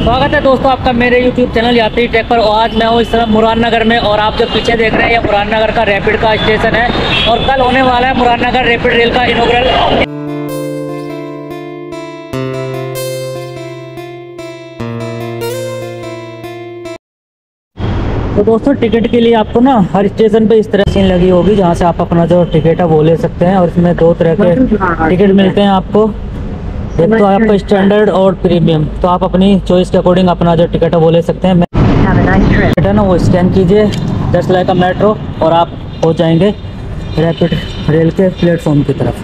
स्वागत है दोस्तों आपका मेरे YouTube चैनल यात्री ट्रैक पर। और आज मैं हूँ इस समय मुरादनगर में, और आप जो पीछे देख रहे हैं ये मुरादनगर का रैपिड का स्टेशन है और कल होने वाला है मुरादनगर रैपिड रेल का इनॉग्रल। तो दोस्तों टिकट के लिए आपको ना हर स्टेशन पे इस तरह से लगी होगी जहाँ से आप अपना जो टिकट है वो ले सकते हैं। और इसमें दो तरह के टिकट मिलते हैं आपको, एक तो आपका स्टैंडर्ड और प्रीमियम। तो आप अपनी चॉइस के अकॉर्डिंग अपना जो टिकट है वो ले सकते हैं। टिकट है ना वो स्कैन कीजिए जस्ट लाइक अ मेट्रो और आप हो जाएंगे रैपिड रेल के प्लेटफॉर्म की तरफ।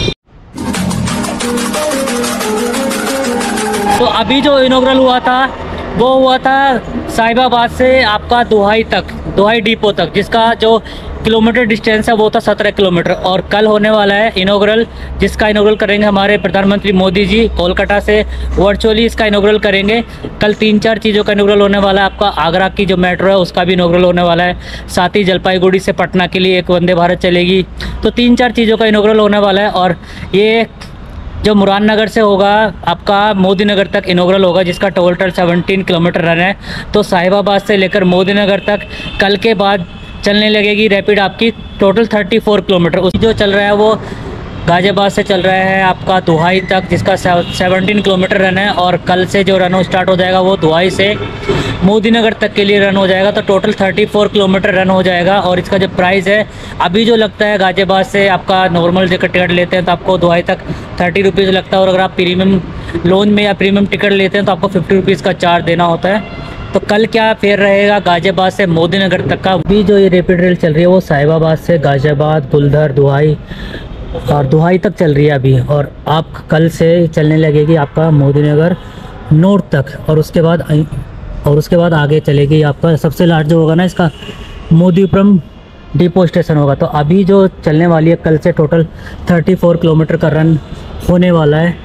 तो अभी जो इनॉग्रल हुआ था वो हुआ था साहिबाबाद से आपका दोहाई डिपो तक, जिसका जो किलोमीटर डिस्टेंस है वो था 17 किलोमीटर। और कल होने वाला है इनॉग्रल, जिसका इनॉग्रल करेंगे हमारे प्रधानमंत्री मोदी जी। कोलकाता से वर्चुअली इसका इनॉग्रल करेंगे। कल 3-4 चीज़ों का इनॉग्रल होने वाला है। आपका आगरा की जो मेट्रो है उसका भी इनॉग्रल होने वाला है। साथ ही जलपाईगुड़ी से पटना के लिए एक वंदे भारत चलेगी। तो 3-4 चीज़ों का इनॉग्रल होने वाला है। और ये जो मुरादनगर से होगा आपका मोदी नगर तक इनॉग्रल होगा, जिसका टोटल 17 किलोमीटर रन है। तो साहिबाबाद से लेकर मोदी नगर तक कल के बाद चलने लगेगी रैपिड आपकी टोटल 34 किलोमीटर। उसी जो चल रहा है वो गाजियाबाद से चल रहा है आपका दुहाई तक, जिसका 17 किलोमीटर रन है। और कल से जो रन स्टार्ट हो जाएगा वो दुहाई से मोदी नगर तक के लिए रन हो जाएगा। तो टोटल 34 किलोमीटर रन हो जाएगा। और इसका जो प्राइस है अभी जो लगता है गाजियाबाद से आपका नॉर्मल जो टिकट लेते हैं तो आपको दुहाई तक 30 रुपीज़ लगता है। और अगर आप प्रीमियम लॉन्च में या प्रीमियम टिकट लेते हैं तो आपको 50 रुपीज़ का चार्ज देना होता है। तो कल क्या फेयर रहेगा गाजियाबाद से मोदी नगर तक का। अभी जो ये रैपिड रेल चल रही है वो साहिबाबाद से गाजियाबाद, गुलधर, दुहाई और दुहाई तक चल रही है अभी। और आप कल से चलने लगेगी आपका मोदी नगर नॉर्थ तक। और उसके बाद आगे चलेगी आपका सबसे लास्ट जो होगा ना इसका मोदीपुरम डिपो स्टेशन होगा। तो अभी जो चलने वाली है कल से टोटल 34 किलोमीटर का रन होने वाला है।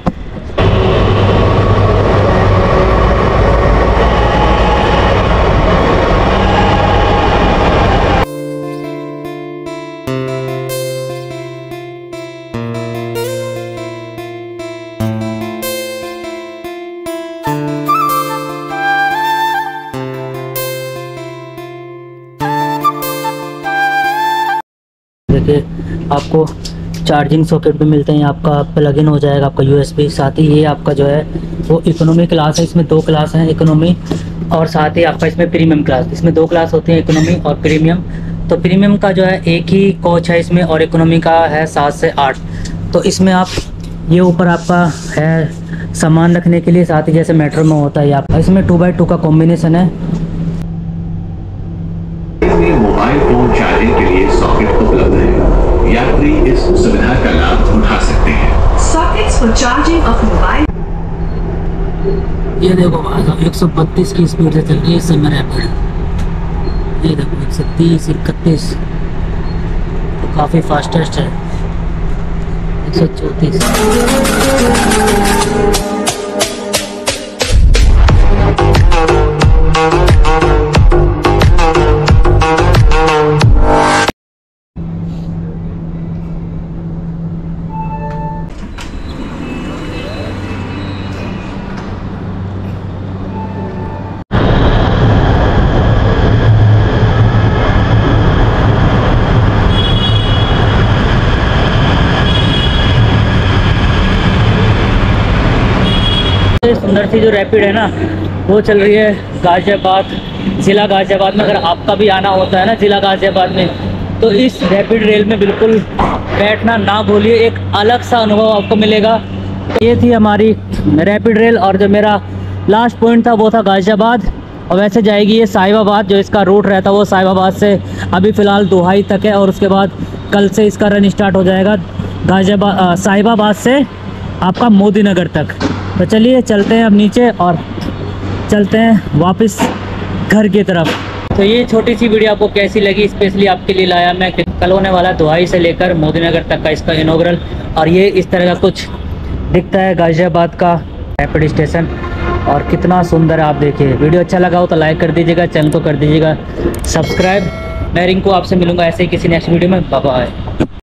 देखिए आपको चार्जिंग सॉकेट भी मिलते हैं, आपका प्लग इन हो जाएगा आपका USB। साथ ही ये आपका जो है वो इकोनॉमी क्लास है। इसमें 2 क्लास हैं, इकोनॉमी और साथ ही आपका इसमें प्रीमियम क्लास। इसमें 2 क्लास होती हैं, इकोनॉमी और प्रीमियम। तो प्रीमियम का जो है एक ही कोच है इसमें, और इकोनॉमी का है 7 से 8। तो इसमें आप ये ऊपर आपका है सामान रखने के लिए, साथ ही जैसे मेट्रो में होता है आपका इसमें 2x2 का कॉम्बिनेशन है। मोबाइल फोन चार्जिंग के लिए सॉकेट उपलब्ध है। यात्री इस सुविधा का लाभ उठा सकते हैं। Sockets for charging of mobile. ये देखो 132 की स्पीड से चल रही है इस समय रैपिड। ये देखो 130, 31 तो काफ़ी फास्टेस्ट है। 134 सुंदर सी जो रैपिड है ना वो चल रही है गाजियाबाद, ज़िला गाजियाबाद में। अगर आपका भी आना होता है ना ज़िला गाजियाबाद में तो इस रैपिड रेल में बिल्कुल बैठना ना भूलिए, एक अलग सा अनुभव आपको मिलेगा। ये थी हमारी रैपिड रेल। और जो मेरा लास्ट पॉइंट था वो था गाजियाबाद। और वैसे जाएगी ये साहिबाबाद, जो इसका रूट रहता है वो साहिबाबाद से अभी फ़िलहाल दुहाई तक है। और उसके बाद कल से इसका रन स्टार्ट हो जाएगा साहिबाबाद से आपका मोदी नगर तक। तो चलिए चलते हैं अब नीचे और चलते हैं वापस घर की तरफ। तो ये छोटी सी वीडियो आपको कैसी लगी, स्पेशली आपके लिए लाया मैं। कल होने वाला दुहाई से लेकर मोदी नगर तक का इसका इनॉग्रल। और ये इस तरह का कुछ दिखता है गाजियाबाद का रैपिड स्टेशन। और कितना सुंदर है आप देखिए। वीडियो अच्छा लगा हो तो लाइक कर दीजिएगा, चैनल को कर दीजिएगा सब्सक्राइब। मैं रिंकू आपसे मिलूंगा ऐसे ही किसी नेक्स्ट वीडियो में। Bye bye.